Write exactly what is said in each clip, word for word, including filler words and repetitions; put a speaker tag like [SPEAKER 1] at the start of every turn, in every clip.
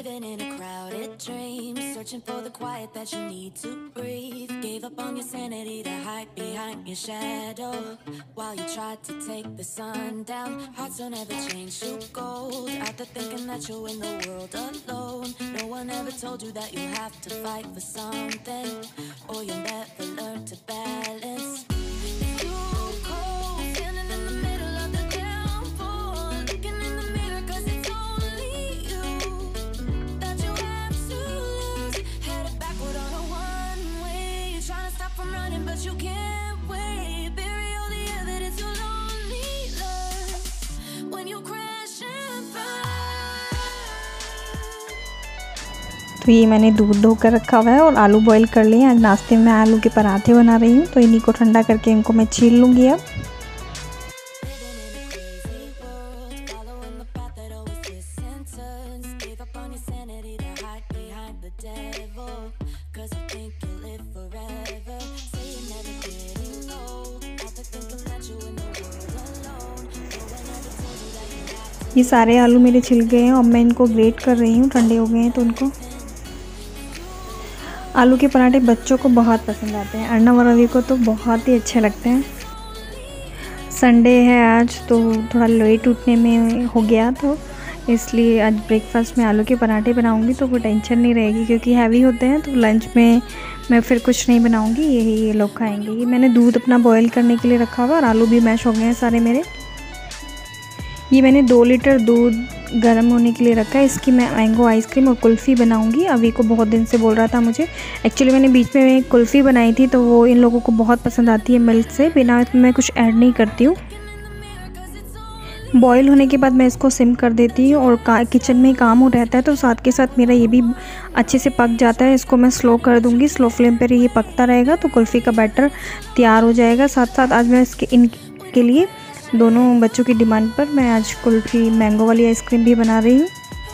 [SPEAKER 1] Living in a crowded dream, searching for the quiet that you need to breathe. Gave up on your sanity to hide behind your shadow, while you tried to take the sun down. Hearts don't ever change to gold, out there thinking that you're in the world alone. No one ever told you that you have to fight for something, or you'll never learn to balance. But you can't wait. Bury all the evidence, you'll only learn when you crash and burn.
[SPEAKER 2] तो ये मैंने दूध धोकर रखा हुआ है और आलू बॉईल कर लिए। आज नाश्ते में मैं आलू के पराठे बना रही हूँ, तो इन्हीं को ठंडा करके इनको मैं छील लूँगी अब। ये सारे आलू मेरे छिल गए हैं। अब मैं इनको ग्रेट कर रही हूँ, ठंडे हो गए हैं तो उनको। आलू के पराठे बच्चों को बहुत पसंद आते हैं, अर्नव और रवि को तो बहुत ही अच्छे लगते हैं। संडे है आज, तो थोड़ा लेट उठने में हो गया, तो इसलिए आज ब्रेकफास्ट में आलू के पराठे बनाऊंगी, तो कोई टेंशन नहीं रहेगी, क्योंकि हैवी होते हैं। तो लंच में मैं फिर कुछ नहीं बनाऊंगी, यही ये लोग खाएंगे। ये मैंने दूध अपना बॉईल करने के लिए रखा हुआ और आलू भी मैश हो गए हैं सारे मेरे। ये मैंने दो लीटर दूध गर्म होने के लिए रखा है। इसकी मैं मैंगो आइसक्रीम और कुल्फ़ी बनाऊंगी। अभी को बहुत दिन से बोल रहा था मुझे। एक्चुअली मैंने बीच में एक कुल्फ़ी बनाई थी, तो वो इन लोगों को बहुत पसंद आती है मिल्क से, बिना मैं कुछ ऐड नहीं करती हूँ। बॉईल होने के बाद मैं इसको सिम कर देती हूँ, और किचन में काम हो रहता है, तो साथ के साथ मेरा ये भी अच्छे से पक जाता है। इसको मैं स्लो कर दूँगी, स्लो फ्लेम पर ये पकता रहेगा, तो कुल्फ़ी का बैटर तैयार हो जाएगा। साथ साथ आज मैं इसके इनके लिए दोनों बच्चों की डिमांड पर मैं आज कुल्फ़ी मैंगो वाली आइसक्रीम भी बना रही हूँ।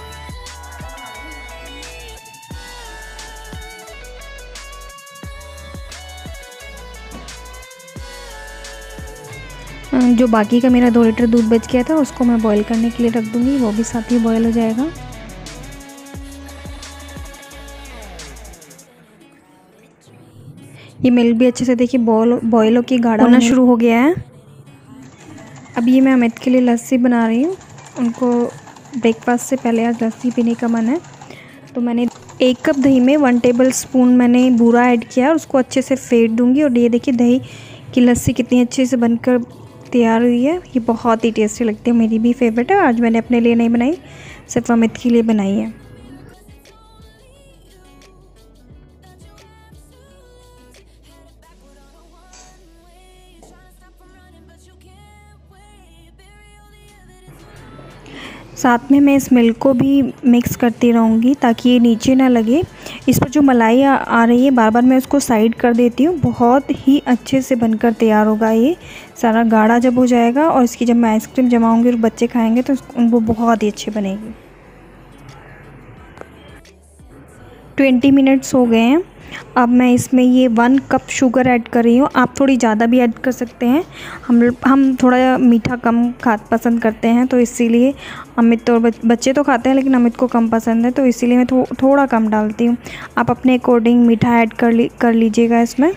[SPEAKER 2] जो बाकी का मेरा दो लीटर दूध बच गया था, उसको मैं बॉईल करने के लिए रख दूँगी, वो भी साथ ही बॉईल हो जाएगा। ये मिल्क भी अच्छे से देखिए बॉयल बॉयल होकर गाढ़ा होना शुरू हो गया है। अब ये मैं अमित के लिए लस्सी बना रही हूँ। उनको ब्रेकफास्ट से पहले आज लस्सी पीने का मन है, तो मैंने एक कप दही में वन टेबल स्पून मैंने बूरा ऐड किया और उसको अच्छे से फेंट दूँगी। और ये देखिए दही की लस्सी कितनी अच्छे से बनकर तैयार हुई है। ये बहुत ही टेस्टी लगती है, मेरी भी फेवरेट है। आज मैंने अपने लिए नहीं बनाई, सिर्फ अमित के लिए बनाई है। साथ में मैं इस मिल्क को भी मिक्स करती रहूँगी, ताकि ये नीचे ना लगे। इस पर जो मलाई आ, आ रही है, बार बार मैं उसको साइड कर देती हूँ। बहुत ही अच्छे से बनकर तैयार होगा ये सारा गाढ़ा जब हो जाएगा, और इसकी जब मैं आइसक्रीम जमाऊँगी और बच्चे खाएंगे तो उनको बहुत ही अच्छी बनेगी। ट्वेंटी मिनट्स हो गए हैं। अब मैं इसमें ये वन कप शुगर ऐड कर रही हूँ। आप थोड़ी ज़्यादा भी ऐड कर सकते हैं। हम हम थोड़ा मीठा कम खा पसंद करते हैं, तो इसीलिए अमित और बच्चे तो खाते हैं, लेकिन अमित को कम पसंद है, तो इसीलिए मैं थो, थोड़ा कम डालती हूँ। आप अपने अकॉर्डिंग मीठा ऐड कर ली कर लीजिएगा इसमें।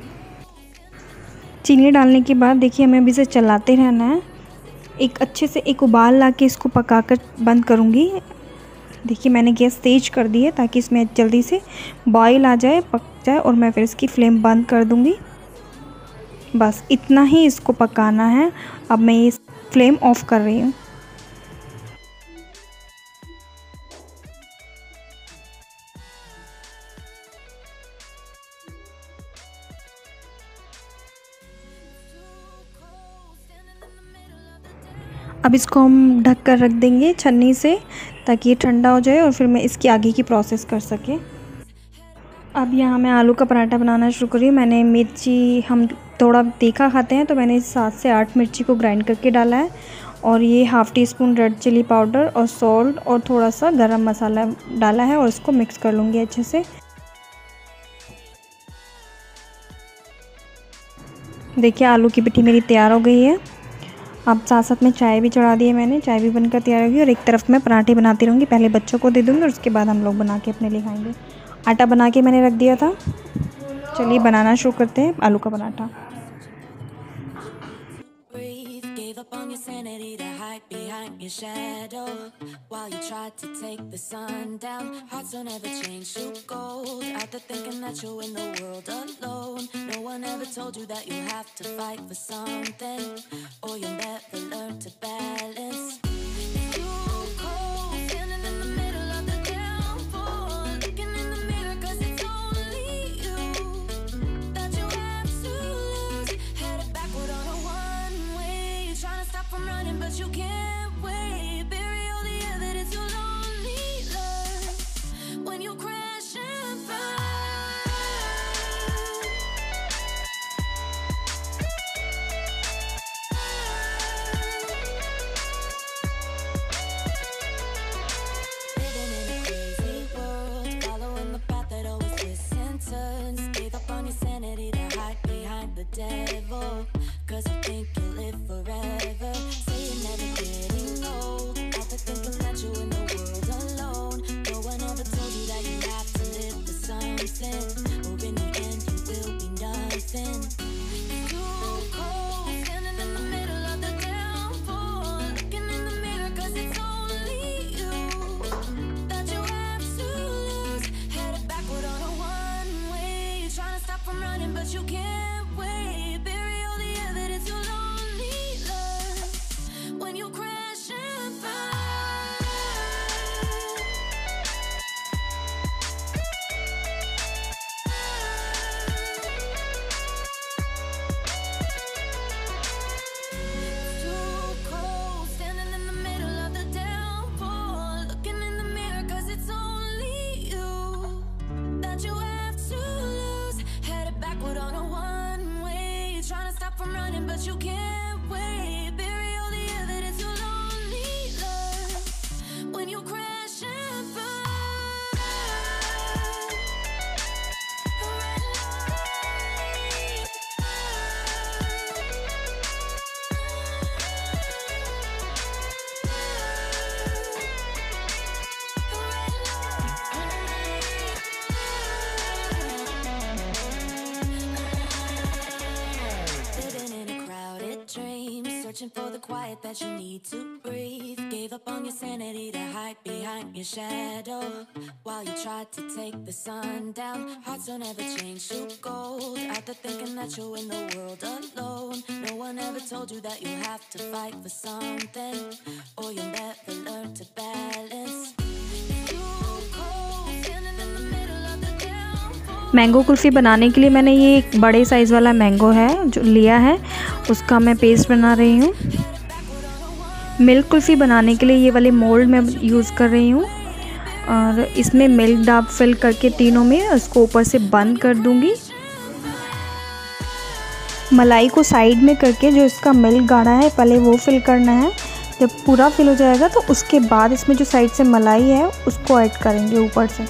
[SPEAKER 2] चीनी डालने के बाद देखिए हमें अभी से चलाते रहना है। एक अच्छे से एक उबाल ला के इसको पकाकर बंद करूँगी। देखिए मैंने गैस तेज कर दी है, ताकि इसमें जल्दी से बॉईल आ जाए, पक जाए, और मैं फिर इसकी फ्लेम बंद कर दूंगी। बस इतना ही इसको पकाना है। अब मैं ये फ्लेम ऑफ कर रही हूँ। अब इसको हम ढक कर रख देंगे छन्नी से, ताकि ये ठंडा हो जाए और फिर मैं इसकी आगे की प्रोसेस कर सकें। अब यहाँ मैं आलू का पराठा बनाना शुरू करी। मैंने मिर्ची, हम थोड़ा तीखा खाते हैं, तो मैंने सात से आठ मिर्ची को ग्राइंड करके डाला है, और ये half teaspoon red chilli powder और सॉल्ट और थोड़ा सा गरम मसाला डाला है, और इसको मिक्स कर लूँगी अच्छे से। देखिए आलू की पिट्ठी मेरी तैयार हो गई है। अब साथ साथ में चाय भी चढ़ा दी है मैंने, चाय भी बनकर तैयार होगी और एक तरफ मैं पराठे बनाती रहूँगी। पहले बच्चों को दे दूँगी और उसके बाद हम लोग बना के अपने लिए खाएँगे। आटा बना के मैंने रख दिया था। चलिए बनाना शुरू करते हैं आलू का paratha.
[SPEAKER 1] Your shadow while you tried to take the sun down. Hearts don't ever change to gold. Out there thinking that you're in the world alone. No one ever told you that you have to fight for something, or you'll never learn to balance. It's too cold, standing in the middle of the downpour, looking in the mirror 'cause it's only you that you have to lose. Headed backward on a one-way, you're trying to stop from running but you can't. Devil, 'cause you think you'll live forever. Say you're never getting old. Out there thinking that you're in the world alone. No one ever told you that you have to live for something, or in the end you will be nothing. It's too cold, standing in the middle of the downpour, looking in the mirror 'cause it's only you that you have to lose. Headed backward on a one-way, you're trying to stop from running but you can't. From running but you can't wait. Bury all the evidence you'll only learn when you crash and burn. Red light. Searching for the quiet that you need to breathe. Gave up on your sanity to hide behind your shadow while you tried to take the sun down. Hearts don't ever change to gold. Out there thinking that you're in the world alone. No one ever told you that you have to fight for something, or you'll never learn to balance.
[SPEAKER 2] Mango kulfi बनाने के लिए मैंने ये एक बड़े size वाला mango है जो लिया है, उसका मैं पेस्ट बना रही हूँ। मिल्क कुल्फ़ी बनाने के लिए ये वाले मोल्ड मैं यूज़ कर रही हूँ और इसमें मिल्क डाब फिल करके तीनों में उसको ऊपर से बंद कर दूँगी। मलाई को साइड में करके जो इसका मिल्क गाढ़ा है पहले वो फिल करना है। जब पूरा फिल हो जाएगा तो उसके बाद इसमें जो साइड से मलाई है उसको ऐड करेंगे ऊपर से।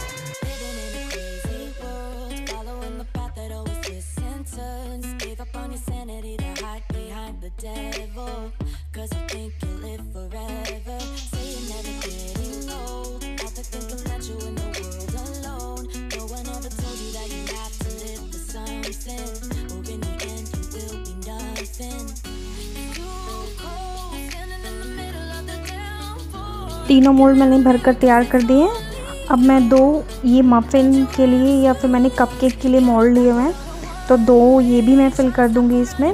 [SPEAKER 2] तीनों मोल्ड मैंने भरकर तैयार कर दिए हैं। अब मैं दो ये मफ़िन के लिए या फिर मैंने कपकेक के लिए मोल्ड लिए हुए हैं, तो दो ये भी मैं फिल कर दूंगी इसमें।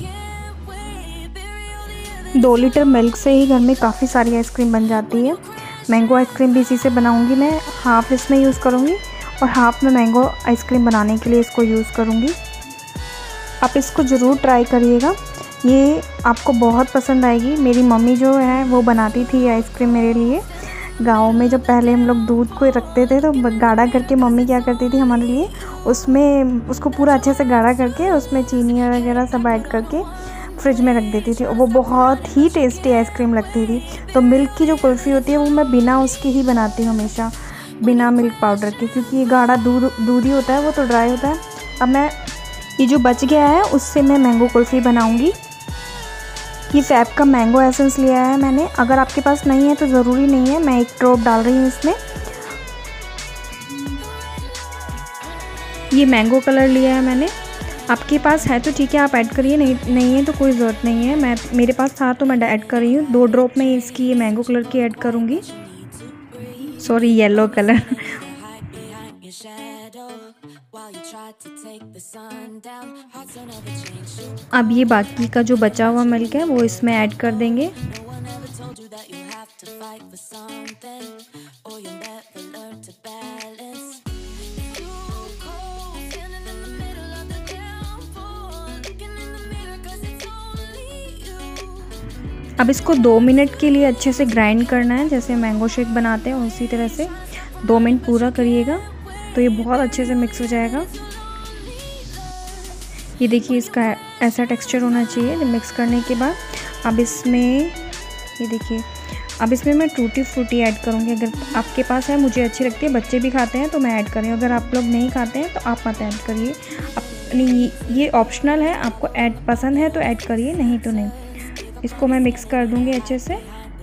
[SPEAKER 2] दो लीटर मिल्क से ही घर में काफ़ी सारी आइसक्रीम बन जाती है। मैंगो आइसक्रीम भी इसी से बनाऊंगी मैं, हाफ़ इसमें यूज़ करूंगी और हाफ़ में मैंगो आइसक्रीम बनाने के लिए इसको यूज़ करूंगी। आप इसको ज़रूर ट्राई करिएगा, ये आपको बहुत पसंद आएगी। मेरी मम्मी जो है वो बनाती थी आइसक्रीम मेरे लिए। गांव में जब पहले हम लोग दूध को रखते थे तो गाढ़ा करके मम्मी क्या करती थी हमारे लिए, उसमें उसको पूरा अच्छे से गाढ़ा करके उसमें चीनी वगैरह सब ऐड करके फ्रिज में रख देती थी और वो बहुत ही टेस्टी आइसक्रीम लगती थी। तो मिल्क की जो कुल्फ़ी होती है वो मैं बिना उसकी ही बनाती हूँ हमेशा, बिना मिल्क पाउडर के, क्योंकि ये गाढ़ा दूध दूध ही होता है, वो तो ड्राई होता है। अब मैं ये जो बच गया है उससे मैं मैंगो कुल्फ़ी बनाऊँगी। ये फैब का मैंगो एसेंस लिया है मैंने। अगर आपके पास नहीं है तो ज़रूरी नहीं है, मैं एक ड्रॉप डाल रही हूँ इसमें। ये मैंगो कलर लिया है मैंने। आपके पास है तो ठीक है, आप ऐड करिए, नहीं नहीं है तो कोई ज़रूरत नहीं है। मैं मेरे पास था तो मैं ऐड कर रही हूँ। दो ड्रॉप में इसकी ये मैंगो कलर की ऐड करूँगी, सॉरी येलो कलर। अब ये बाकी का जो बचा हुआ मिल्क है वो इसमें ऐड कर देंगे। अब इसको दो मिनट के लिए अच्छे से ग्राइंड करना है, जैसे मैंगो शेक बनाते हैं उसी तरह से दो मिनट पूरा करिएगा, तो ये बहुत अच्छे से मिक्स हो जाएगा। ये देखिए इसका ऐसा टेक्सचर होना चाहिए मिक्स करने के बाद। अब इसमें ये देखिए, अब इसमें मैं टूटी फ्रूटी ऐड करूँगी। अगर आपके पास है, मुझे अच्छी लगती है, बच्चे भी खाते हैं तो मैं ऐड कर रही हूँ। अगर आप लोग नहीं खाते हैं तो आप मत ऐड करिए, अपनी ये ऑप्शनल है, आपको ऐड पसंद है तो ऐड करिए, नहीं तो नहीं। इसको मैं मिक्स कर दूँगी अच्छे से।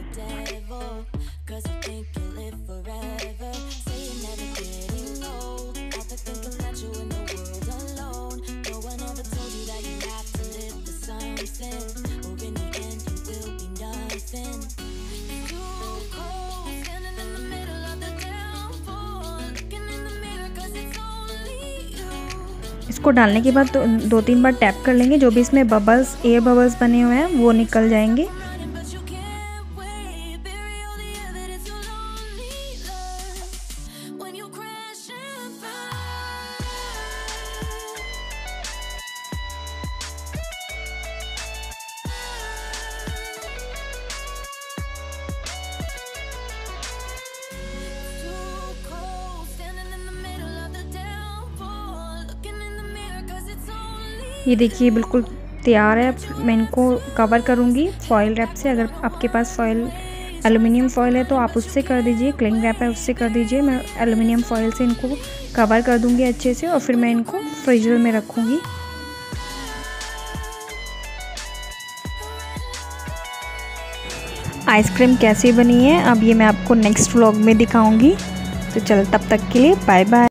[SPEAKER 2] इसको डालने के बाद दो, दो तीन बार टैप कर लेंगे, जो भी इसमें बबल्स, एयर बबल्स बने हुए हैं वो निकल जाएंगे। ये देखिए बिल्कुल तैयार है। मैं इनको कवर करूँगी फॉयल रैप से। अगर आपके पास फॉयल एलुमिनियम फॉयल है तो आप उससे कर दीजिए, क्लिंग रैप है उससे कर दीजिए। मैं एलुमिनियम फॉयल से इनको कवर कर दूँगी अच्छे से, और फिर मैं इनको फ्रीजर में रखूँगी। आइसक्रीम कैसी बनी है अब ये मैं आपको नेक्स्ट व्लॉग में दिखाऊँगी। तो चल तब तक के लिए बाय बाय।